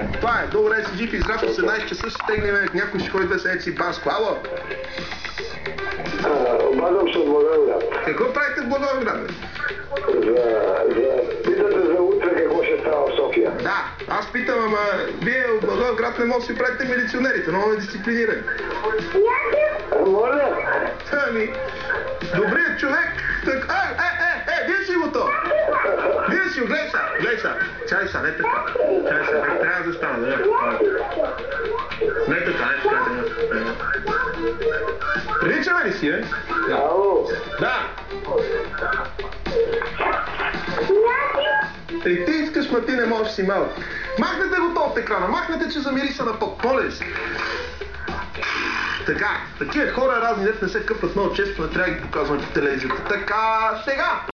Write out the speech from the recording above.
Това е, добре си жив и здрав, 18 часа ще стегнем, някой ще ходи да седи си Банско. Ало? Обадам се от Благоевград. Какво правите в Благоевград, бе? Питате за утре какво ще става в София. Да, аз питам, ама вие от Благоевград не може да си правите милиционерите, много дисциплинирани. Моля? Ами, добрият човек, так... вие си го то! Вие си го, гледай са! Чай са, не така. Чай са, трябва да стана, да. Не така, да. Приличаме ли си, е? Ало? Да. И ти искаш, ма ти не можеш си малък. Махнете го то от екрана, махнете, че замириса на пок. Моля ли си? Така, такива хора разни дет не се къпат много често, не трябва да ги показваме по телевизията. Така, сега!